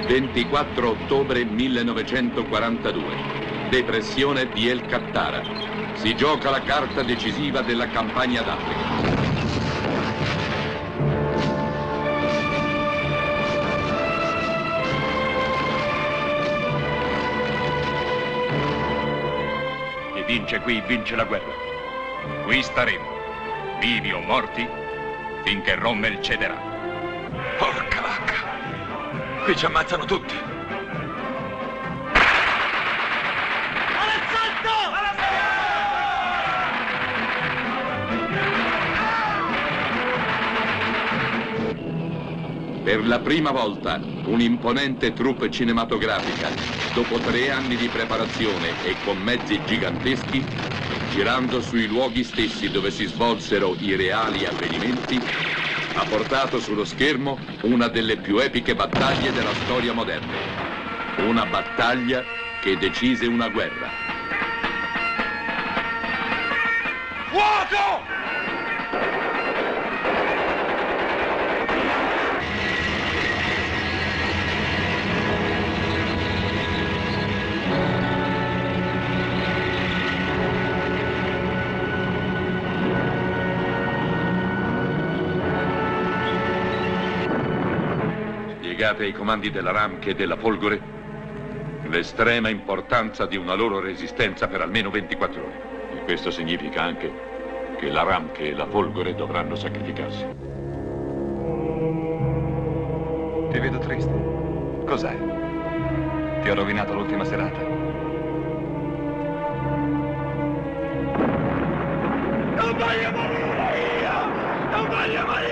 24 ottobre 1942. Depressione di El Kattara. Si gioca la carta decisiva della campagna d'Africa. Chi vince qui vince la guerra. Qui staremo, vivi o morti, finché Rommel cederà. Porca vacca! Qui ci ammazzano tutti! Per la prima volta, un'imponente troupe cinematografica, dopo 3 anni di preparazione e con mezzi giganteschi, girando sui luoghi stessi dove si svolsero i reali avvenimenti, ha portato sullo schermo una delle più epiche battaglie della storia moderna. Una battaglia che decise una guerra. Fuoco! Spiegate ai comandi della RAM e della Folgore l'estrema importanza di una loro resistenza per almeno 24 ore. E questo significa anche che la RAM e la Folgore dovranno sacrificarsi. Ti vedo triste. Cos'è? Ti ho rovinato l'ultima serata? Non voglio morire io! Non voglio morire!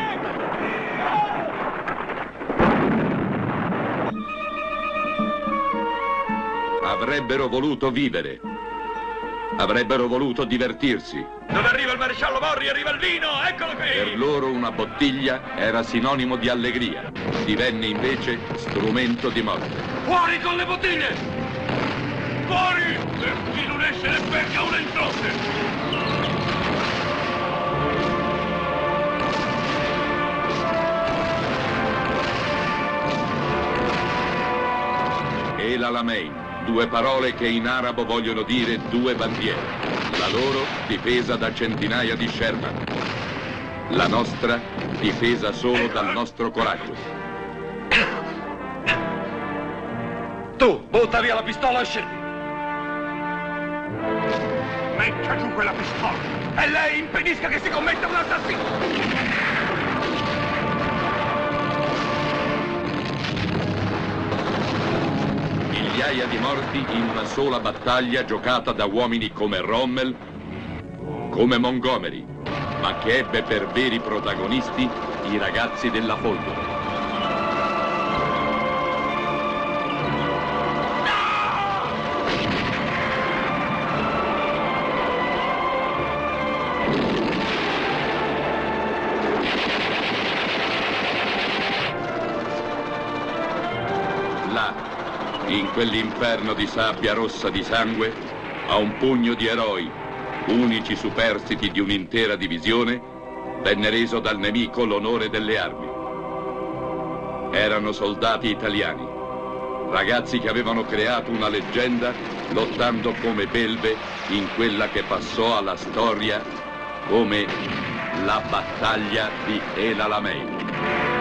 Avrebbero voluto vivere. Avrebbero voluto divertirsi. Dove arriva il maresciallo Morri, arriva il vino! Eccolo qui! Per loro una bottiglia era sinonimo di allegria. Divenne invece strumento di morte. Fuori con le bottiglie! Fuori! E chi non esce ne becca una in fronte! El Alamein. 2 parole che in arabo vogliono dire 2 bandiere. La loro difesa da centinaia di Sherman. La nostra difesa solo dal nostro coraggio. Tu, butta via la pistola e scendi! Metta giù quella pistola! E lei impedisca che si commetta un assassino! Migliaia di morti in una sola battaglia giocata da uomini come Rommel, come Montgomery, ma che ebbe per veri protagonisti i ragazzi della Folgore. In quell'inferno di sabbia rossa di sangue, a un pugno di eroi, unici superstiti di un'intera divisione, venne reso dal nemico l'onore delle armi. Erano soldati italiani, ragazzi che avevano creato una leggenda lottando come belve in quella che passò alla storia come la battaglia di El Alamein.